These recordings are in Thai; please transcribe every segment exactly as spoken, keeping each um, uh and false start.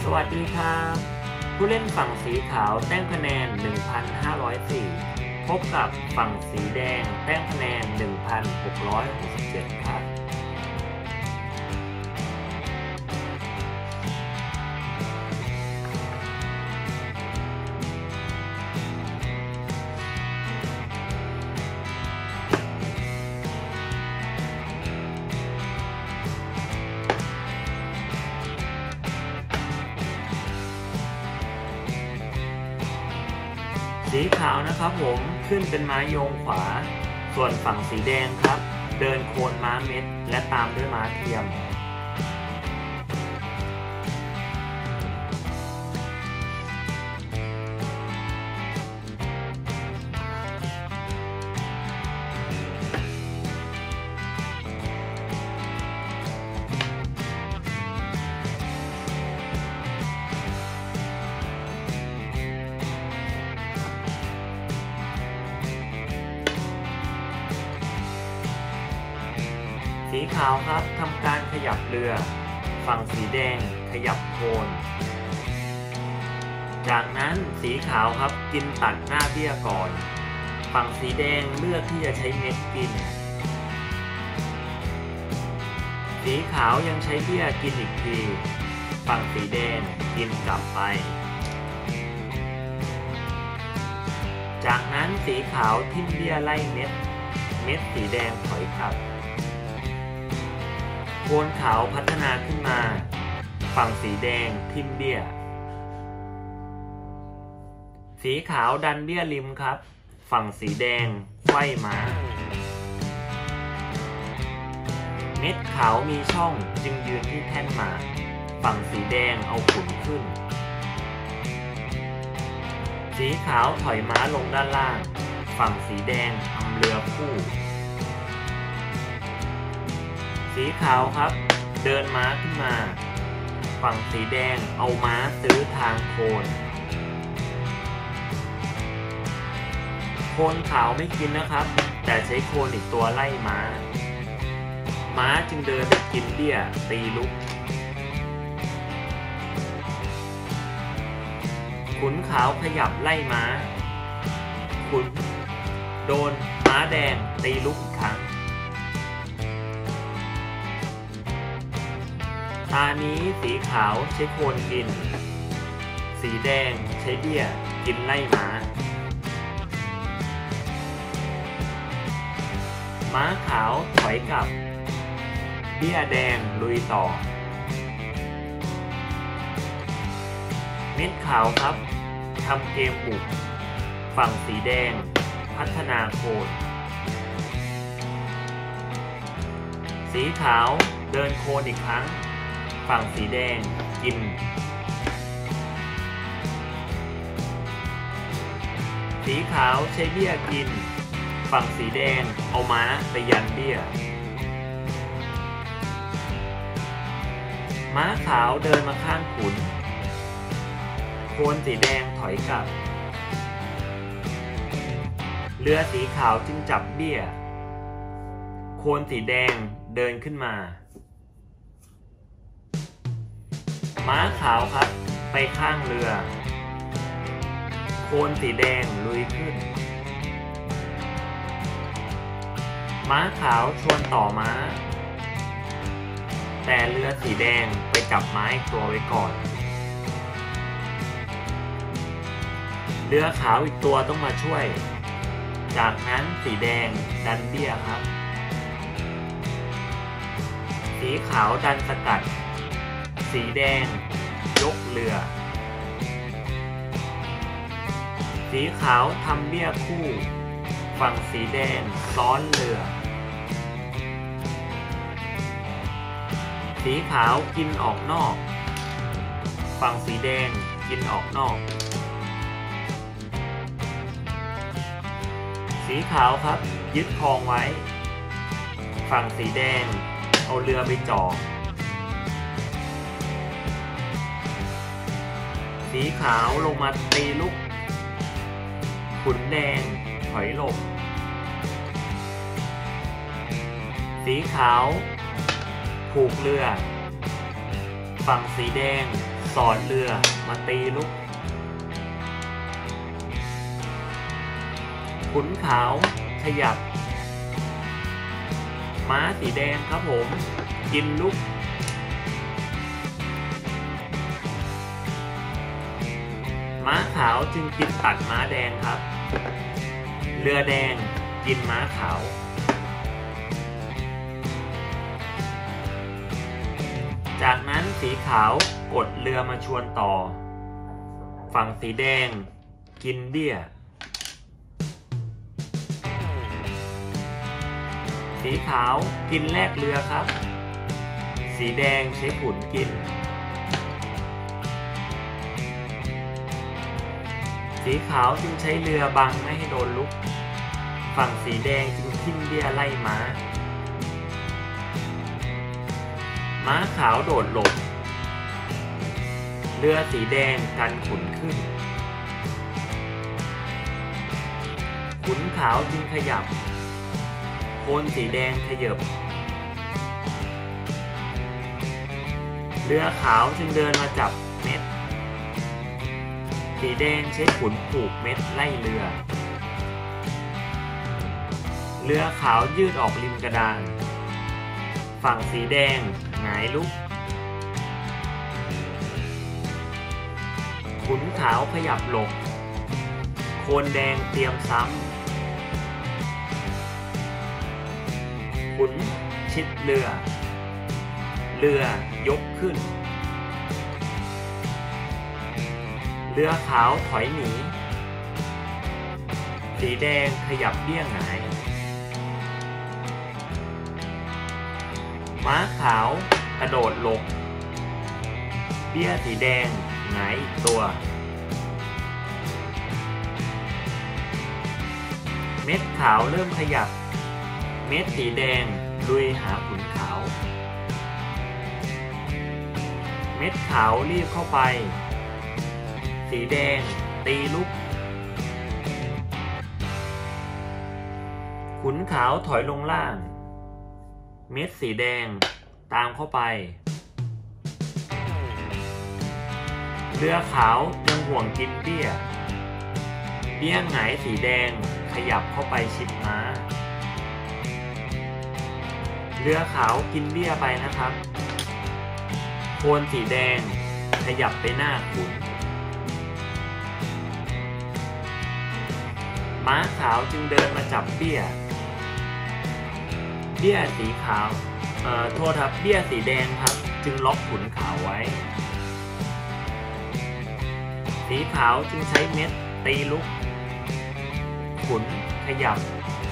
สวัสดีครับผู้เล่นฝั่งสีขาวแต้มคะแนน หนึ่งพันห้าร้อยสี่ พบกับฝั่งสีแดงแต้มคะแนน หนึ่งพันหกร้อยหกสิบเจ็ด ครับสีขาวนะครับผมขึ้นเป็นม้าโยงขวาส่วนฝั่งสีแดงครับเดินโคนม้าเม็ดและตามด้วยม้าเทียมสีขาวครับทำการขยับเรือฝั่งสีแดงขยับโคนจากนั้นสีขาวครับกินตัดหน้าเบี้ยก่อนฝั่งสีแดงเลือกที่จะใช้เม็ดกินสีขาวยังใช้เบี้ยกินอีกทีฝั่งสีแดงกินกลับไปจากนั้นสีขาวทิ่มเบี้ยไล่เม็ดเม็ดสีแดงถอยกลับโคนขาวพัฒนาขึ้นมาฝั่งสีแดงทิ่มเบี้ยสีขาวดันเบี้ยริมครับฝั่งสีแดงไขว้ม้าเม็ดขาวมีช่องจึงยืนที่แท่นม้าฝั่งสีแดงเอาขุนขึ้นสีขาวถอยม้าลงด้านล่างฝั่งสีแดงทำเรือคู่สีขาวครับเดินม้าขึ้นมาฝั่งสีแดงเอาม้าซื้อทางโคนโคนขาวไม่กินนะครับแต่ใช้โคนอีกตัวไล่ม้าม้าจึงเดินไปกินเบี้ยตีลุกขุนขาวขยับไล่ม้าขุนโดนม้าแดงตีลุกอีกครั้งตานี้สีขาวใช้โคนกินสีแดงใช้เบี้ยกินไล่ม้าม้าขาวถอยกลับเบี้ยแดงลุยต่อเม็ดขาวครับทำเกมบุกฝั่งสีแดงพัฒนาโคนสีขาวเดินโคนอีกครั้งฝั่งสีแดงกินสีขาวใช้เบี้ยกินฝั่งสีแดงเอาม้าไปยันเบี้ยม้าขาวเดินมาข้างขุนโคนสีแดงถอยกลับเรือสีขาวจึงจับเบี้ยโคนสีแดงเดินขึ้นมาม้าขาวครับไปข้างเรือโคนสีแดงลุยขึ้นม้าขาวชวนต่อม้าแต่เรือสีแดงไปจับไม้ตัวไว้ก่อนเรือขาวอีกตัวต้องมาช่วยจากนั้นสีแดงดันเบี้ยครับสีขาวดันสกัดสีแดงยกเรือสีขาวทำเบี้ยคู่ฝั่งสีแดงซ้อนเรือสีขาวกินออกนอกฝั่งสีแดงกินออกนอกสีขาวครับยึดครองไว้ฝั่งสีแดงเอาเรือไปจ่อสีขาวลงมาตีลุกขุนแดงถอยหลบสีขาวผูกเรือฝั่งสีแดงสอดเรือมาตีลุกขุนขาวขยับม้าสีแดงครับผมกินลุกม้าขาวจึงกินตัดม้าแดงครับเรือแดงกินม้าขาวจากนั้นสีขาวกดเรือมาชวนต่อฝั่งสีแดงกินเบี้ยสีขาวกินแลกเรือครับสีแดงใช้ขุนกินสีขาวจึงใช้เรือบังไม่ให้โดนลุกฝั่งสีแดงจึงทิ้งเบี้ยไล่ม้าม้าขาวโดดหลบเรือสีแดงกันขุนขึ้นขุนขาวจึงขยับโคนสีแดงขยับเรือขาวจึงเดินมาจับเม็ดสีแดงใช้ขุนผูกเม็ดไล่เรือเรือขาวยืดออกริมกระดานฝั่งสีแดงหงายลุกขุนขาวขยับหลบโคนแดงเตรียมซ้ำขุนชิดเรือเรือยกขึ้นเรือขาวถอยหนีสีแดงขยับเบี้ยหงายม้าขาวกระโดดหลบเบี้ยสีแดงหงายอีกตัวเม็ดขาวเริ่มขยับเม็ดสีแดงลุยหาขุนขาวเม็ดขาวรีบเข้าไปสีแดงตีลุกขุนขาวถอยลงล่างเม็ดสีแดงตามเข้าไปเรือขาวยังห่วงกินเบี้ยเบี้ยหงายสีแดงขยับเข้าไปชิดม้าเรือขาวกินเบี้ยไปนะครับโคนสีแดงขยับไปหน้าขุนม้าขาวจึงเดินมาจับเบี้ยเบี้ยสีขาวเอ่อโทษครับเบี้ยสีแดงครับจึงล็อกขุนขาวไว้สีขาวจึงใช้เม็ดตีลุกขุนขยับ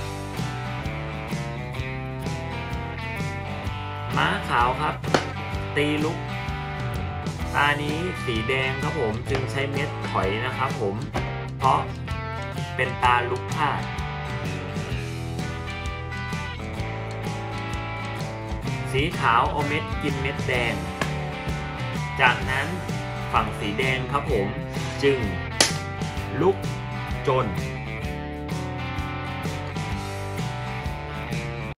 ม้าขาวครับตีลุกตานี้สีแดงครับผมจึงใช้เม็ดถอยนะครับผมเพราะเป็นตาลุกพลาดสีขาวเอาเม็ดกินเม็ดแดงจากนั้นฝั่งสีแดงครับผมจึงลุกจน